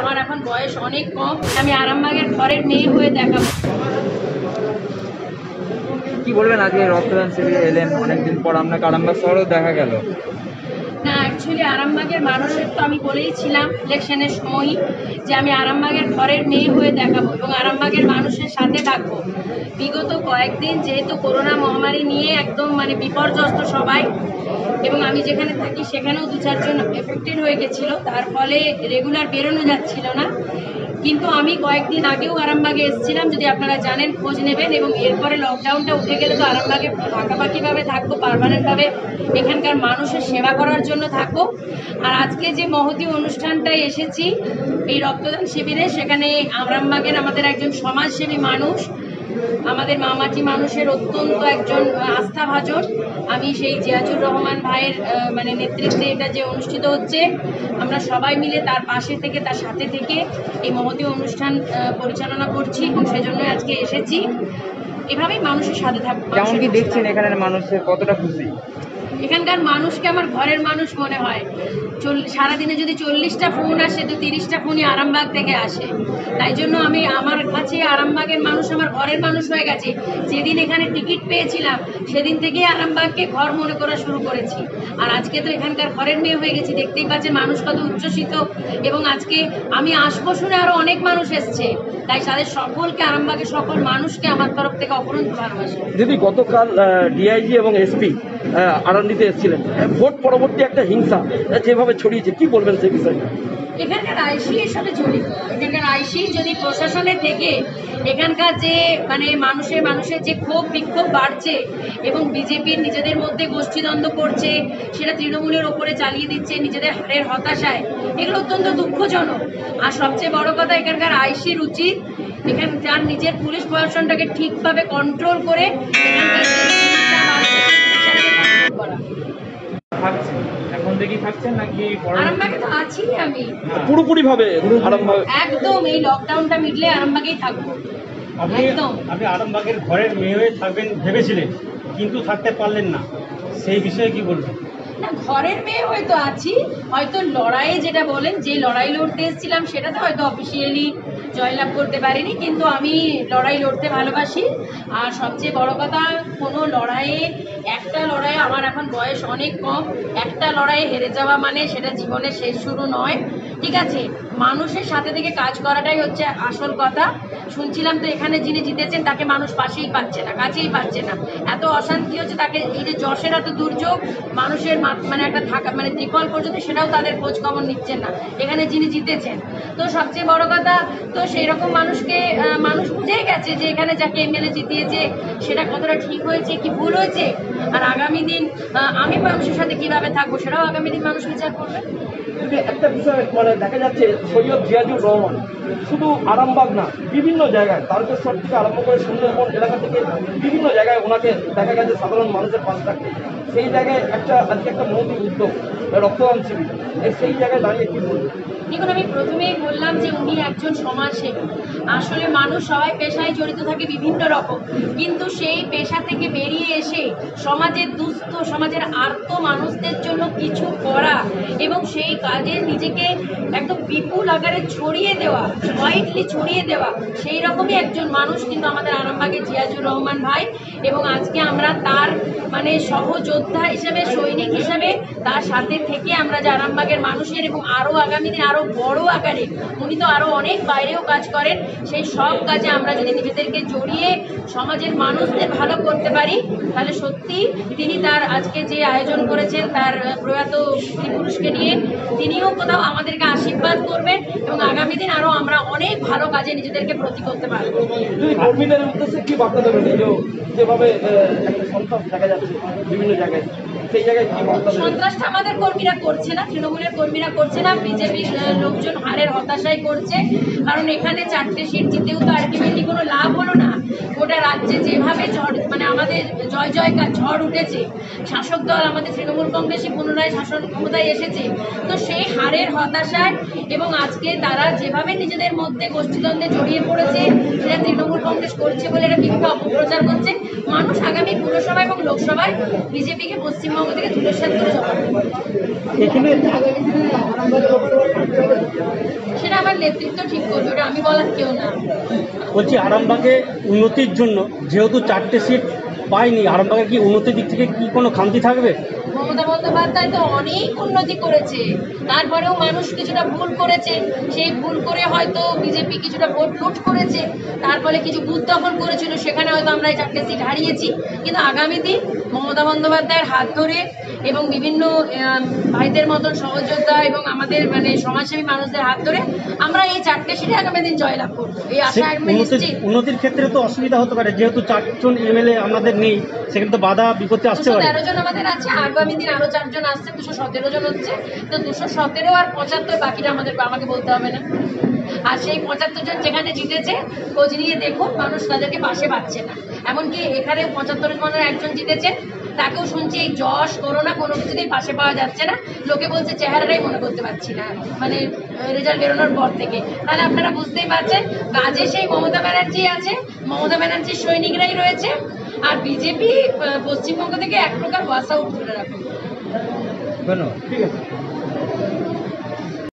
আমার এখন বয়স অনেক কম, আমি আরামবাগের ঘরের মেয়ে হয়ে দেখাবো। কি বলবেন, আজকে রক্তদান শিবিরে এলেন, অনেকদিন পর আপনাকে আরামবাগ শহরেও দেখা গেল। না, অ্যাকচুয়ালি আরামবাগের মানুষের তো আমি বলেইছিলাম ইলেকশনের সময়ই যে আমি আরামবাগের ঘরের মেয়ে হয়ে দেখাবো এবং আরামবাগের মানুষের সাথে থাকবো। বিগত কয়েকদিন যেহেতু করোনা মহামারী নিয়ে একদম বিপর্যস্ত সবাই, এবং আমি যেখানে থাকি সেখানেও 2-4 জন এফেক্টেড হয়ে গেছিলো, তার ফলে রেগুলার বেরোনো যাচ্ছিল না। কিন্তু আমি কয়েকদিন আগেও আরামবাগে এসেছিলাম, যদি আপনারা জানেন খোঁজ নেবেন, এবং এরপরে লকডাউনটা উঠে গেলে তো আরামবাগে পাকাপাকিভাবে থাকবো, পার্মানেন্টভাবে এখানকার মানুষের সেবা করার জন্য থাকবো। আর আজকে যে মহতী অনুষ্ঠানটায় এসেছি এই রক্তদান শিবিরে, সেখানে আরামবাগের আমাদের একজন সমাজসেবী মানুষ, আমাদের মামাটি মানুষের অত্যন্ত একজন আস্থাভাজন, আমি সেই জিয়াজুর রহমান ভাইয়ের নেতৃত্বে এটা যে অনুষ্ঠিত হচ্ছে, আমরা সবাই মিলে তার পাশে থেকে তার সাথে থেকে এই মহতী অনুষ্ঠান পরিচালনা করছি, এবং সেজন্য আজকে এসেছি। এভাবেই মানুষের সাথে থাকবো। কেমন কি দেখছেন এখানের মানুষের, কতটা খুশি? এখানকার মানুষকে আমার ঘরের মানুষ মনে হয়। সারাদিনে যদি 40টা ফোন আসে তো 30টা ফোনই আরামবাগ থেকে আসে। তাই জন্য আমি আমার কাছে আরামবাগের মানুষ আমার ঘরের মানুষ হয়ে গেছে। যেদিন এখানে টিকিট পেয়েছিলাম সেদিন থেকে আরামবাগকে ঘর মনে করা শুরু করেছি, আর আজকে তো এখানকার ঘরের মেয়ে হয়ে গেছি। দেখতেই পাচ্ছেন মানুষ কত উচ্ছ্বসিত, এবং আজকে আমি আসবো শুনে আরো অনেক মানুষ এসছে। তাই তাদের সকলকে, আরামবাগের সকল মানুষকে আমার তরফ থেকে অপরন্ত ভালোবাসি। যদি গতকাল ডিআইজি এবং এসপি আরান্দিতে এসেছিলেন, ভোট পরবর্তী একটা হিংসা যেভাবে ছড়িয়েছে, কি বলবেন সেই বিষয়ে? এখানকার আইসি এসবে জড়িত। এখানকার আইসি যদি প্রশাসনের থেকে এখানকার যে মানুষের যে ক্ষোভ বিক্ষোভ বাড়ছে এবং বিজেপির নিজেদের মধ্যে গোষ্ঠীদ্বন্দ্ব করছে, সেটা তৃণমূলের ওপরে চালিয়ে দিচ্ছে নিজেদের হারের হতাশায়, এগুলো অত্যন্ত দুঃখজনক। আর সবচেয়ে বড় কথা, এখানকার আইসির উচিত এখানে যার নিজের পুলিশ প্রশাসনটাকে ঠিকভাবে কন্ট্রোল করে এখানকার করা। এখন দেখি থাকছেন নাকি? আরামবাগে তো আছি আমি পুরোপুরি ভাবে আরামবাগ একদম, এই লকডাউনটা মিটলে আরামবাগেই থাকবো। আপনি আরামবাগের ঘরের মেয়ে হয়ে থাকবেন ভেবেছিলেন, কিন্তু থাকতে পারলেন না, সেই বিষয়ে কি বলবেন? না, ঘরের মেয়ে হয়তো আছি, হয়তো লড়াইয়ে যেটা বলেন, যে লড়াই লড়তে এসেছিলাম সেটাতে হয়তো অফিসিয়ালি জয়লাভ করতে পারিনি, কিন্তু আমি লড়াই লড়তে ভালোবাসি। আর সবচেয়ে বড় কথা, কোনো একটা লড়াইয়ে আমার এখন বয়স অনেক কম, একটা লড়াইয়ে হেরে যাওয়া মানে সেটা জীবনের শেষ শুরু নয়। ঠিক আছে, মানুষের সাথে থেকে কাজ করাটাই হচ্ছে আসল কথা। শুনছিলাম তো এখানে যিনি জিতেছেন তাকে মানুষ পাশেই পাচ্ছে না, কাছেই পাচ্ছে না, এত অশান্তি হচ্ছে। তাকে এই যে যশের এত দুর্যোগ, মানুষের একটা থাকা ত্রিপল পর্যন্ত সেটাও তাদের খোঁজ খবর নিচ্ছেন না এখানে যিনি জিতেছেন। তো সবচেয়ে বড় কথা, তো সেই রকম মানুষকে মানুষ বুঝেই গেছে যে এখানে যাকে এমএলএ জিতিয়েছে সেটা কতটা ঠিক হয়েছে কি ভুল হয়েছে। আর আগামী দিন আমি মানুষের সাথে কিভাবে থাকবো সেটাও আগামী দিন মানুষ বিচার করবে। একটা বিষয় দেখা যাচ্ছে, সৈয়দ জিয়াজুর রহমান শুধু আরামবাগ না, বিভিন্ন জায়গায় তারকেশ্বর থেকে আরম্ভ করে সুন্দরবন এলাকা থেকে বিভিন্ন জায়গায় ওনাকে দেখা গেছে সাধারণ মানুষের পাশে থাকতে। সেই জায়গায় আজকে একটা মহতী উদ্যোগ রক্তদান শিবির, সেই জায়গায় দাঁড়িয়ে কি বলবো? দেখুন, আমি প্রথমেই বললাম যে উনি একজন সমাজসেবী। আসলে মানুষ সবাই পেশায় জড়িত থাকে বিভিন্ন রকম, কিন্তু সেই পেশা থেকে বেরিয়ে এসে সমাজের দুস্থ, সমাজের আর্ত মানুষদের জন্য কিছু করা এবং সেই কাজে নিজেকে একদম বিপুল আকারে ছড়িয়ে দেওয়া, ওয়াইডলি ছড়িয়ে দেওয়া, সেই রকমই একজন মানুষ কিন্তু আমাদের আরামবাগের জিয়াজুর রহমান ভাই। এবং আজকে আমরা তার সহযোদ্ধা হিসেবে, সৈনিক হিসেবে তার সাথে থেকে আমরা যে আরামবাগের মানুষের, এবং আরও আগামী দিন আরও বড় আকারে, উনি তো আরও অনেক বাইরেও কাজ করেন, সেই সব কাজে আমরা যদি নিজেদেরকে জড়িয়ে সমাজের মানুষদের ভালো করতে পারি, তাহলে সত্যি তিনি তার আজকে যে আয়োজন করেছেন তার প্রয়াত পুরুষকে নিয়ে, তিনিও কোথাও আমাদেরকে আশীর্বাদ করবেন এবং আগামী দিন আরও আমরা অনেক ভালো কাজে নিজেদেরকে প্রতি করতে পারবো। কর্মীদের উদ্দেশ্যে কি বার্তা দেবেন? যেভাবে একটা সন্ত্রাস দেখা যাচ্ছে বিভিন্ন জায়গায়, সেই জায়গায় কি বার্তা দেবেন? সন্ত্রাসটা আমাদের কর্মীরা করছে না, তৃণমূলের কর্মীরা করছে না, বিজেপির লোকজন হারের হতাশাই করছে। কারণ এখানে 4টে সিট জিতেও তো আলটিমেটলি কোনো লাভ হলো না। গোটা রাজ্যে যেভাবে আমাদের জয় জয়কার ঝড় উঠেছে, শাসক দল আমাদের তৃণমূল কংগ্রেসই পুনরায় শাসন ক্ষমতায় এসেছে, তো সেই হারের হতাশায় এবং আজকে তারা যেভাবে নিজেদের মধ্যে গোষ্ঠীদ্বন্দ্বে জড়িয়ে পড়েছে, সেটা তৃণমূল কংগ্রেস করছে বলে এটা মিথ্যা অপপ্রচার করছে। মানুষ আগামী পুরসভা এবং লোকসভায় বিজেপিকে পশ্চিমবঙ্গ থেকে ধূলিসাৎ করে জমা দেবে। সেটা আমার নেতৃত্ব ঠিক করবে, ওটা আমি বলার কেউ না। বলছি আরামবাগে উন্নতির জন্য যেহেতু 4টে সিট পাইনি, আরামবাগের কি উন্নতির দিক থেকে কি কোনো খামতি থাকবে? মমতা বন্দ্যোপাধ্যায় তো অনেক উন্নতি করেছে, তারপরেও মানুষ কিছুটা ভুল করেছে, সেই ভুল করে হয়তো বিজেপি কিছুটা ভোট লুট করেছে, তার ফলে কিছু বুথ দখল করেছিল, সেখানে হয়তো আমরা এই 4টে সিট হারিয়েছি। কিন্তু আগামী দিন মমতা বন্দ্যোপাধ্যায়ের হাত ধরে এবং বিভিন্ন ভাইদের মতন সহযোদ্ধা এবং আমাদের মানে সমাজসেবী মানুষদের হাত ধরে আমরা এই 4টে সিটে আগামী দিন জয়লাভ করবো, এই আশা আমি নিশ্চিত। উন্নতির ক্ষেত্রে তো অসুবিধা হতে পারে, যেহেতু 4জন এমএলএ আমাদের নেই, সেখানে তো বাধা বিপত্তি আসতে পারে। 213 জন আমাদের আছে, আগামী দিন আরো 4 জন আসছে, 217 জন হচ্ছে। তো 217 আর 75 বাকিটা আমাকে বলতে হবে না। আর সেই 75 জন যেখানে জিতেছে খোঁজ নিয়ে দেখুন, মানুষ তাদেরকে পাশে পাচ্ছে না। এমমনকি এখানে 75 জনের একজন জিতেছে, তাকেও শুনছি এই যশ করোনা কোনো কিছুতেই পাশে পাওয়া যাচ্ছে না, লোকে বলছে চেহারাটাই মনে করতে পারছি না মানে রেজাল্ট বেরোনোর পর থেকে। তাহলে আপনারা বুঝতেই পারছেন কাজে সেই মমতা ব্যানার্জি আছে, মমতা ব্যানার্জির সৈনিকরাই রয়েছে, আর বিজেপি পশ্চিমবঙ্গ থেকে এক প্রকার ওয়াশ আউট করে রাখবে। ধন্যবাদ। ঠিক আছে।